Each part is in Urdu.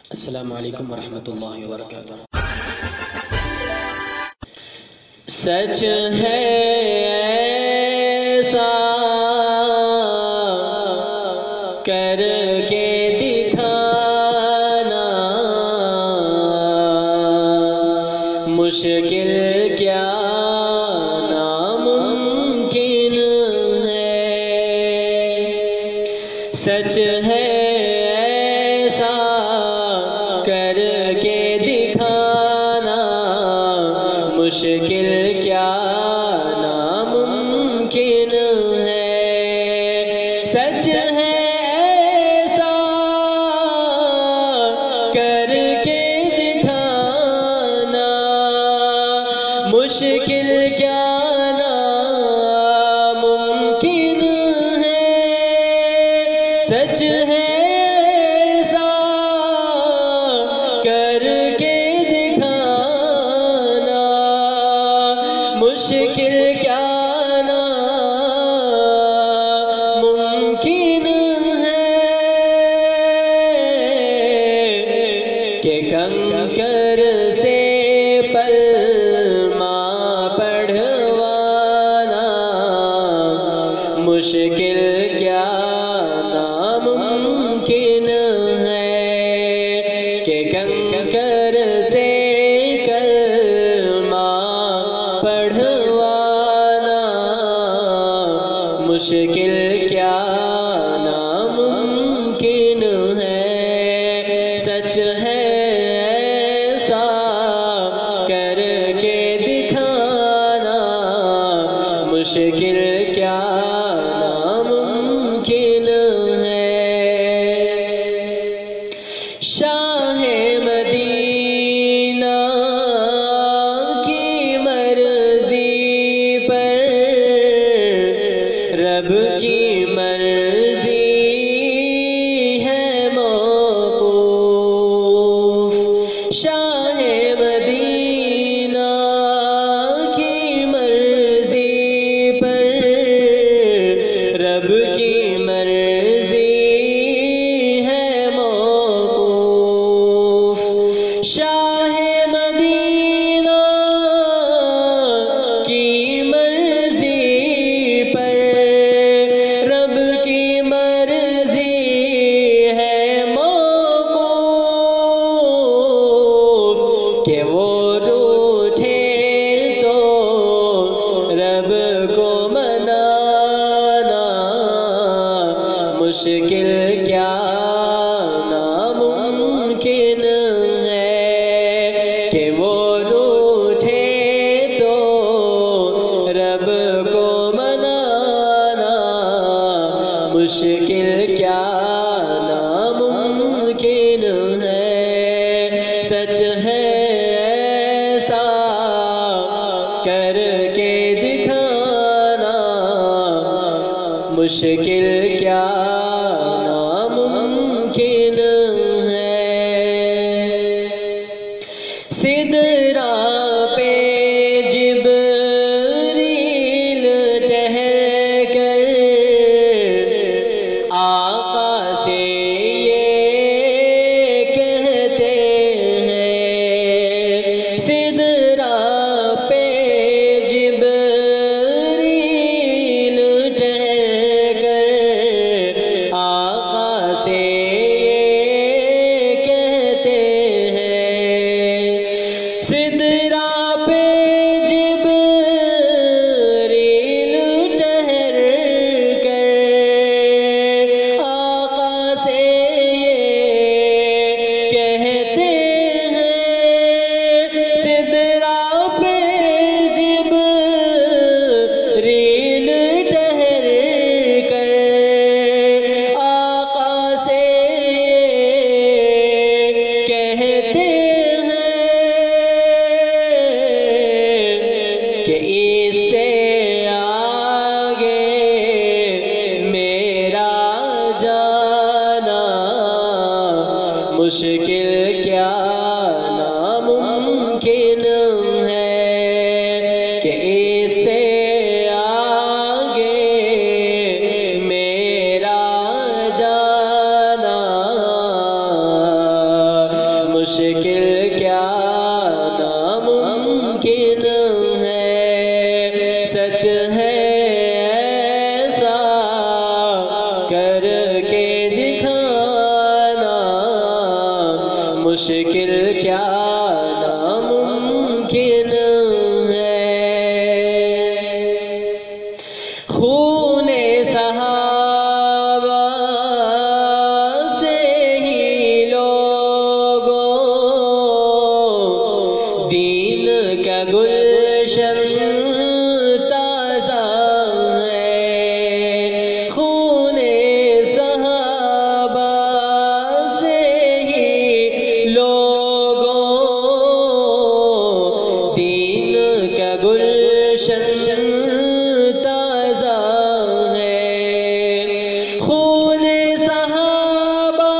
السلام علیکم ورحمۃ اللہ وبرکاتہ۔ سچ ہے ایسا کر کے دکھانا، مشکل کیا ناممکن ہے۔ سچ ہے ایسا کر کے دکھانا، مشکل کیا ناممکن ہے۔ سچ ہے ایسا کر کے دکھانا، مشکل کیا ناممکن ہے۔ سچ ہے ایسا کر کے دکھانا، مشکل کیا ناممکن ہے۔ کہ کنکر سے پلما پڑھوانا، مشکل کیا ناممکن ہے۔ کہ کنکر سے کلمہ پڑھوانا، مشکل کیا ناممکن ہے۔ سچ ہے ایسا کر کے دکھانا، مشکل کیا ناممکن ہے۔ شاہ مدینہ کی مرضی پر رب کی مرضی ہے موقوف۔ شاہ مدینہ کی مرضی پر رب کی مرضی ہے موقوف۔ شاہ مدینہ کی مرضی پر رب کی مرضی ہے موقوف۔ کہ وہ روٹھے تو رب کو منانا، مشکل کیا ناممکن ہے۔ کہ وہ روٹھے تو رب کو منانا، مشکل کیا ناممکن ہے۔ سچ ہے ایسا کر کے دکھانا، مشکل کیا ناممکن ہے۔ سدرا پہ جبریل ٹہر کر آقا سے یہ کہتے ہیں۔ سدرا پہ جبریل ٹہر کر آقا سے یہ کہتے ہیں۔ سدرا پہ جبریل ٹہر کر آقا سے یہ کہتے ہیں۔ سدرا پہ جبریل ٹہر کر آقا سے یہ کہتے ہیں کہ اس سے آگے میرا جانا، مشکل کیا ناممکن ہے۔ کہ اس سے آگے میرا جانا، مشکل کیا ناممکن ہے، سچ ہے ایسا کر کے دکھانا، مشکل کیا ناممکن ہے۔ خون صحابہ سے ہی لوگوں دین کا گلشن تازہ ہے، خون صحابہ سے ہی لوگوں دین کا گلشن تازہ ہے، خون صحابہ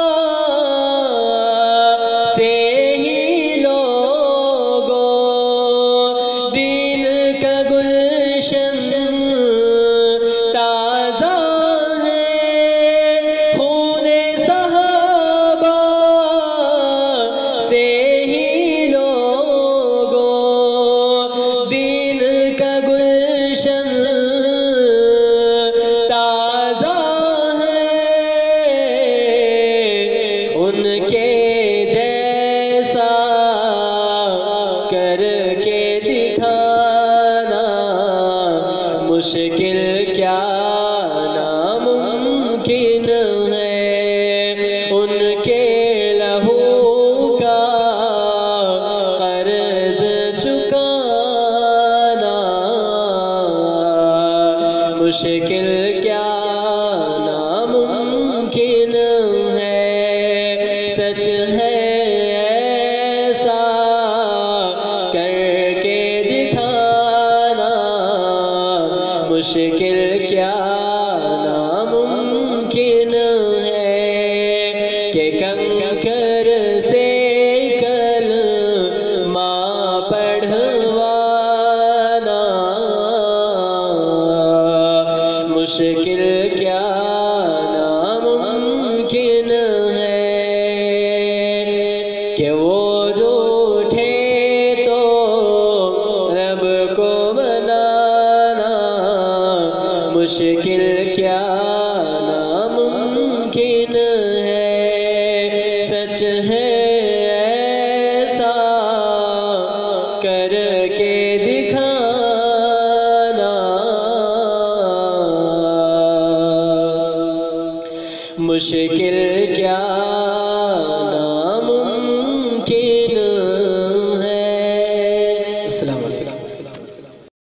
سے ہی لوگوں دین کا گلشن تازہ ہے، خون صحابہ سے ہی لوگوں دین کا گلشن تازہ ہے، ان کے جیسا کر کے دکھانا، مشکل کیا ناممکن ہے، ان کے لہو کا قرض چکانا، مشکل کیا ناممکن ہے، سچ ہے ایسا کر کے دکھانا، مشکل کیا ناممکن ہے، کہ کنکر سے کلمہ پڑھوانا، مشکل کیا ناممکن ہے، کہ وہ روٹھے تو رب کو منانا، مشکل کیا ناممکن ہے، سچ ہے ایسا کر کے دکھانا، مشکل کیا ناممکن ہے۔ السلام علیکم۔